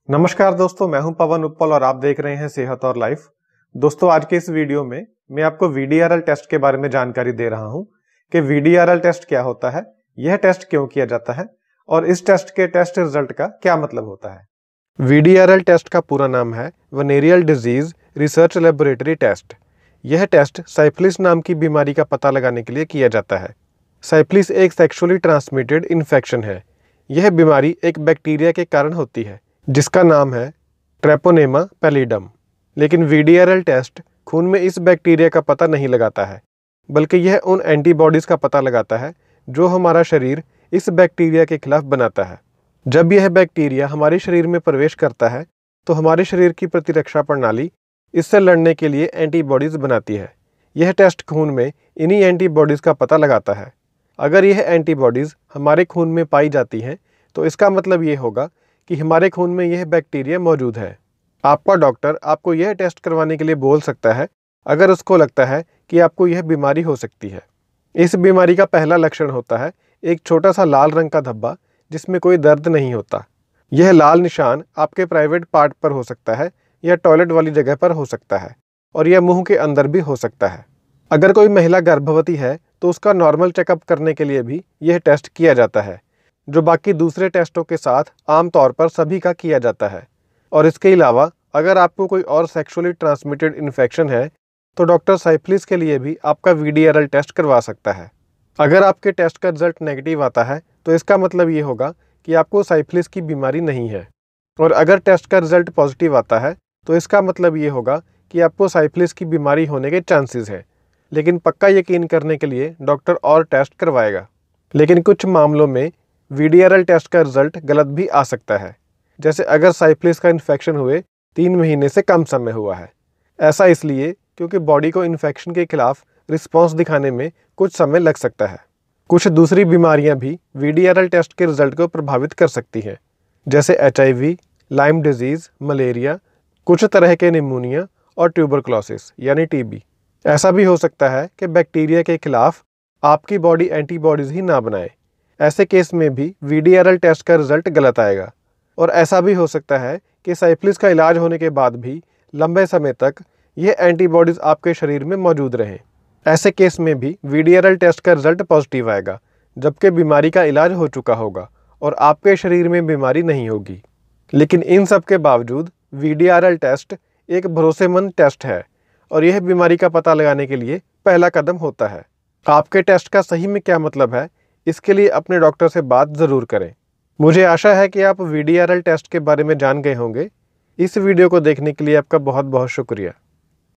नमस्कार दोस्तों, मैं हूं पवन उपल और आप देख रहे हैं सेहत और लाइफ। दोस्तों, आज के इस वीडियो में मैं आपको वीडीआरएल टेस्ट के बारे में जानकारी दे रहा हूं कि वीडीआरएल टेस्ट क्या होता है, यह टेस्ट क्यों किया जाता है और इस टेस्ट के टेस्ट रिजल्ट का क्या मतलब होता है। वीडीआरएल टेस्ट का पूरा नाम है venereal disease research laboratory test. यह टेस्ट साइफिलिस नाम की बीमारी का पता लगाने के लिए किया जाता है। साइफिलिस एक सेक्सुअली ट्रांसमिटेड इन्फेक्शन है। यह बीमारी एक बैक्टीरिया के कारण होती है जिसका नाम है ट्रेपोनेमा पैलिडम। लेकिन वीडीआरएल टेस्ट खून में इस बैक्टीरिया का पता नहीं लगाता है, बल्कि यह उन एंटीबॉडीज का पता लगाता है जो हमारा शरीर इस बैक्टीरिया के खिलाफ बनाता है। जब यह बैक्टीरिया हमारे शरीर में प्रवेश करता है तो हमारे शरीर की प्रतिरक्षा प्रणाली इससे लड़ने के लिए एंटीबॉडीज बनाती है। यह टेस्ट खून में इन्हीं एंटीबॉडीज का पता लगाता है। अगर यह एंटीबॉडीज हमारे खून में पाई जाती हैं तो इसका मतलब ये होगा कि हमारे खून में यह बैक्टीरिया मौजूद है। आपका डॉक्टर आपको यह टेस्ट करवाने के लिए बोल सकता है अगर उसको लगता है कि आपको यह बीमारी हो सकती है। इस बीमारी का पहला लक्षण होता है एक छोटा सा लाल रंग का धब्बा जिसमें कोई दर्द नहीं होता। यह लाल निशान आपके प्राइवेट पार्ट पर हो सकता है या टॉयलेट वाली जगह पर हो सकता है और यह मुंह के अंदर भी हो सकता है। अगर कोई महिला गर्भवती है तो उसका नॉर्मल चेकअप करने के लिए भी यह टेस्ट किया जाता है, जो बाकी दूसरे टेस्टों के साथ आमतौर पर सभी का किया जाता है। और इसके अलावा अगर आपको कोई और सेक्सुअली ट्रांसमिटेड इन्फेक्शन है तो डॉक्टर साइफिलिस के लिए भी आपका वीडीआरएल टेस्ट करवा सकता है। अगर आपके टेस्ट का रिजल्ट नेगेटिव आता है तो इसका मतलब ये होगा कि आपको साइफिलिस की बीमारी नहीं है, और अगर टेस्ट का रिजल्ट पॉजिटिव आता है तो इसका मतलब ये होगा कि आपको साइफिलिस की बीमारी होने के चांसेस हैं। लेकिन पक्का यकीन करने के लिए डॉक्टर और टेस्ट करवाएगा। लेकिन कुछ मामलों में वीडीआरएल टेस्ट का रिजल्ट गलत भी आ सकता है, जैसे अगर साइफिलिस का इन्फेक्शन हुए 3 महीने से कम समय हुआ है। ऐसा इसलिए क्योंकि बॉडी को इन्फेक्शन के खिलाफ रिस्पॉन्स दिखाने में कुछ समय लग सकता है। कुछ दूसरी बीमारियां भी वीडीआरएल टेस्ट के रिजल्ट को प्रभावित कर सकती हैं, जैसे HIV, लाइम डिजीज, मलेरिया, कुछ तरह के निमोनिया और ट्यूबरक्लोसिस यानी TB। ऐसा भी हो सकता है कि बैक्टीरिया के खिलाफ आपकी बॉडी एंटीबॉडीज ही ना बनाए। ऐसे केस में भी वीडीआरएल टेस्ट का रिजल्ट गलत आएगा। और ऐसा भी हो सकता है कि साइफिलिस का इलाज होने के बाद भी लंबे समय तक यह एंटीबॉडीज आपके शरीर में मौजूद रहें। ऐसे केस में भी वीडीआरएल टेस्ट का रिजल्ट पॉजिटिव आएगा, जबकि बीमारी का इलाज हो चुका होगा और आपके शरीर में बीमारी नहीं होगी। लेकिन इन सब के बावजूद वीडीआरएल टेस्ट एक भरोसेमंद टेस्ट है और यह बीमारी का पता लगाने के लिए पहला कदम होता है। आपके टेस्ट का सही में क्या मतलब है, इसके लिए अपने डॉक्टर से बात ज़रूर करें। मुझे आशा है कि आप वीडीआरएल टेस्ट के बारे में जान गए होंगे। इस वीडियो को देखने के लिए आपका बहुत बहुत शुक्रिया।